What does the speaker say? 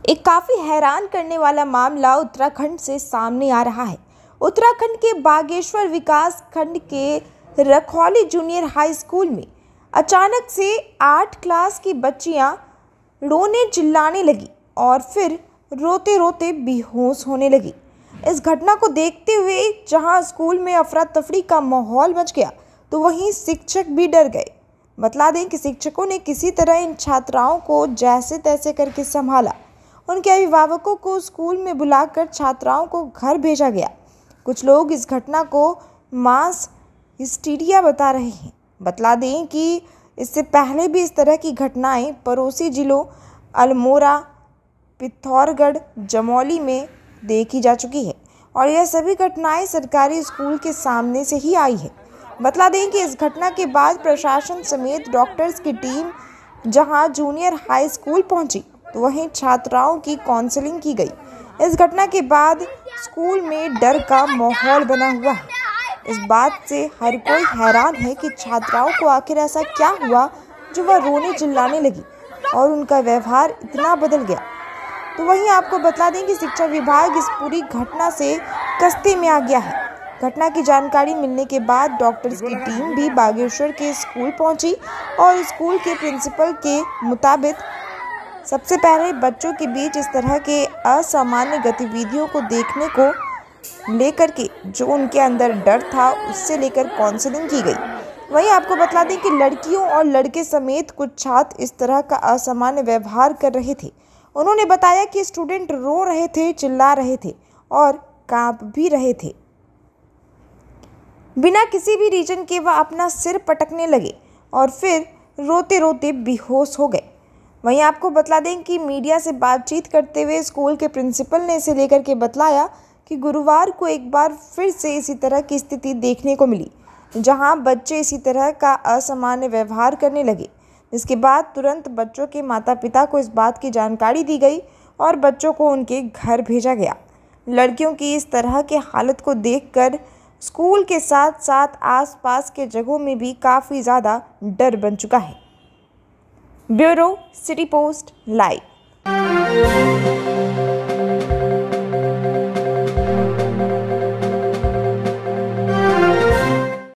एक काफ़ी हैरान करने वाला मामला उत्तराखंड से सामने आ रहा है। उत्तराखंड के बागेश्वर विकास खंड के रखौली जूनियर हाई स्कूल में अचानक से 8 क्लास की बच्चियां रोने चिल्लाने लगी और फिर रोते रोते बेहोश होने लगी। इस घटना को देखते हुए जहां स्कूल में अफरा तफरी का माहौल मच गया, तो वहीं शिक्षक भी डर गए। बतला दें कि शिक्षकों ने किसी तरह इन छात्राओं को जैसे तैसे करके संभाला। उनके अभिभावकों को स्कूल में बुलाकर छात्राओं को घर भेजा गया। कुछ लोग इस घटना को मास हिस्टीरिया बता रहे हैं। बतला दें कि इससे पहले भी इस तरह की घटनाएं पड़ोसी जिलों अल्मोड़ा, पिथौरागढ़, जमोली में देखी जा चुकी है और यह सभी घटनाएं सरकारी स्कूल के सामने से ही आई है। बतला दें कि इस घटना के बाद प्रशासन समेत डॉक्टर्स की टीम जहां जूनियर हाई स्कूल पहुंची, तो वहीं छात्राओं की काउंसलिंग की गई। इस घटना के बाद स्कूल में डर का माहौल बना हुआ है। इस बात से हर कोई हैरान है कि छात्राओं को आखिर ऐसा क्या हुआ जो वह रोने चिल्लाने लगी और उनका व्यवहार इतना बदल गया। तो वहीं आपको बता दें कि शिक्षा विभाग इस पूरी घटना से कस्ते में आ गया है। घटना की जानकारी मिलने के बाद डॉक्टर्स की टीम भी बागेश्वर के स्कूल पहुंची और स्कूल के प्रिंसिपल के मुताबिक सबसे पहले बच्चों के बीच इस तरह के असामान्य गतिविधियों को देखने को लेकर के जो उनके अंदर डर था, उससे लेकर काउंसलिंग की गई। वहीं आपको बता दें कि लड़कियों और लड़के समेत कुछ छात्र इस तरह का असामान्य व्यवहार कर रहे थे। उन्होंने बताया कि स्टूडेंट रो रहे थे, चिल्ला रहे थे और कांप भी रहे थे। बिना किसी भी रीजन के वह अपना सिर पटकने लगे और फिर रोते रोते बेहोश हो गए। वहीं आपको बतला दें कि मीडिया से बातचीत करते हुए स्कूल के प्रिंसिपल ने इसे लेकर के बतलाया कि गुरुवार को एक बार फिर से इसी तरह की स्थिति देखने को मिली, जहां बच्चे इसी तरह का असामान्य व्यवहार करने लगे। इसके बाद तुरंत बच्चों के माता पिता को इस बात की जानकारी दी गई और बच्चों को उनके घर भेजा गया। लड़कियों की इस तरह के हालत को देखकर स्कूल के साथ साथ आसपास के जगहों में भी काफ़ी ज़्यादा डर बन चुका है। Bureau city post live.